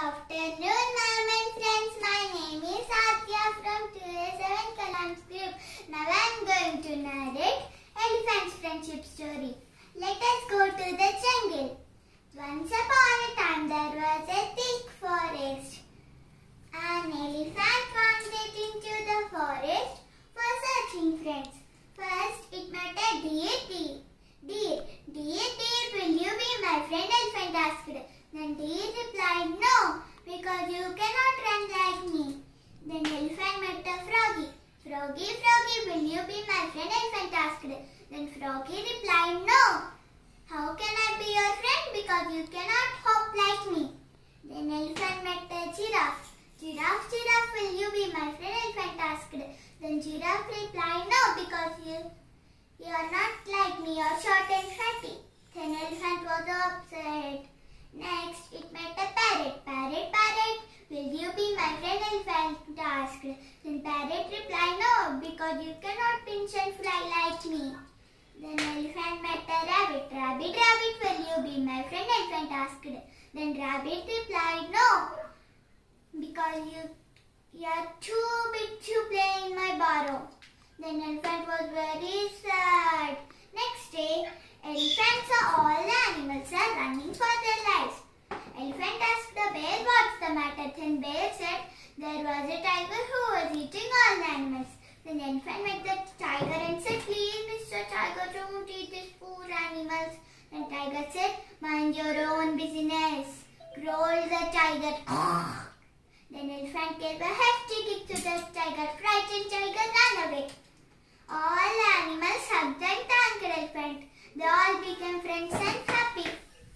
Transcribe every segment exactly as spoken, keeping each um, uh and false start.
afternoon, ma'am and friends. My name is Satya from two A seven Kalams Group. Now I am going to narrate Elephant's friendship story. Let us go to the jungle. Once upon a time there was a thick forest. An elephant wandered into the forest for searching friends. First it met a deer. Deer, deer, deer, deer, will you be my friend? Elephant asked. Then deer replied, no, because you cannot run like me. Then elephant met a froggy. Froggy, froggy, will you be my friend? Elephant asked. Then froggy replied, no. How can I be your friend? Because you cannot hop like me. Then elephant met a giraffe. Giraffe, giraffe, will you be my friend? Elephant asked. Then giraffe replied, no, because you, you are not like me, you are short and fatty. Then elephant was upset. Next, it met a parrot. Parrot, parrot, will you be my friend? Elephant asked. Then parrot replied, no, because you cannot pinch and fly like me. Then elephant met a rabbit. Rabbit, rabbit, will you be my friend? Elephant asked. Then rabbit replied, no, because you, you are too big to play in my burrow. Then elephant was very sad. Next day, elephant saw all the animals are running for their lives. Elephant asked the bear, what's the matter? Then bear said, there was a tiger who was eating all the animals. Then elephant met the tiger and said, please Mister Tiger, don't eat these poor animals. Then tiger said, mind your own business. Growled the tiger. Then elephant gave a hefty kick to the tiger. Frightened tiger ran away. All the animals hugged and thanked elephant. They all became friends and happy.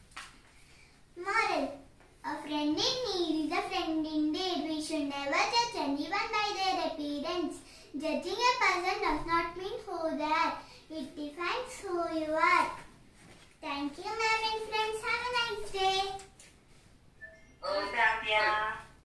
Moral: a friend in need is a friend indeed. We should never judge anyone by their appearance. Judging a person does not mean who they are. It defines who you are. Thank you, ma'am and friends.